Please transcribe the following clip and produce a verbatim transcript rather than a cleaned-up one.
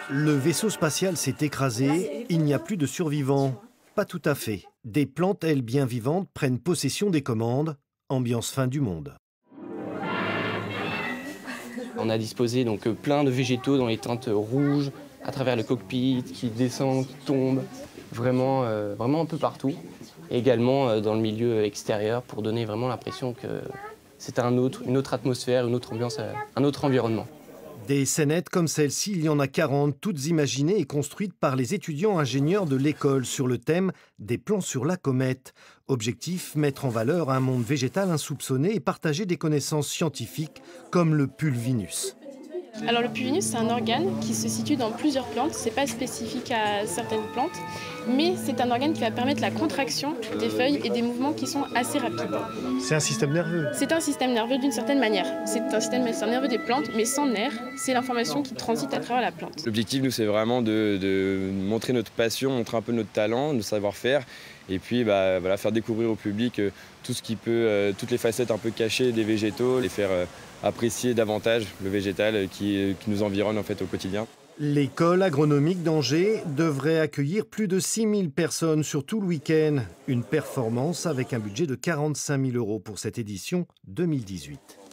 Le vaisseau spatial s'est écrasé, il n'y a plus de survivants. Pas tout à fait. Des plantes, elles bien vivantes, prennent possession des commandes. Ambiance fin du monde. On a disposé donc plein de végétaux dans les teintes rouges, à travers le cockpit, qui descendent, qui tombent, vraiment, euh, vraiment un peu partout. Et également euh, dans le milieu extérieur pour donner vraiment l'impression que c'est un autre, une autre atmosphère, une autre ambiance, un autre environnement. Des scénettes comme celle-ci, il y en a quarante, toutes imaginées et construites par les étudiants ingénieurs de l'école sur le thème des plans sur la comète. Objectif, mettre en valeur un monde végétal insoupçonné et partager des connaissances scientifiques comme le pulvinus. Alors le pulvinus, c'est un organe qui se situe dans plusieurs plantes. C'est pas spécifique à certaines plantes, mais c'est un organe qui va permettre la contraction des feuilles et des mouvements qui sont assez rapides. C'est un système nerveux? C'est un système nerveux d'une certaine manière. C'est un système nerveux des plantes, mais sans nerfs. C'est l'information qui transite à travers la plante. L'objectif, nous, c'est vraiment de, de montrer notre passion, montrer un peu notre talent, notre savoir-faire, et puis bah, voilà, faire découvrir au public euh, tout ce qui peut, euh, toutes les facettes un peu cachées des végétaux, les faire euh, apprécier davantage le végétal qui, qui nous environne en fait au quotidien. L'école agronomique d'Angers devrait accueillir plus de six mille personnes sur tout le week-end. Une performance avec un budget de quarante-cinq mille euros pour cette édition deux mille dix-huit.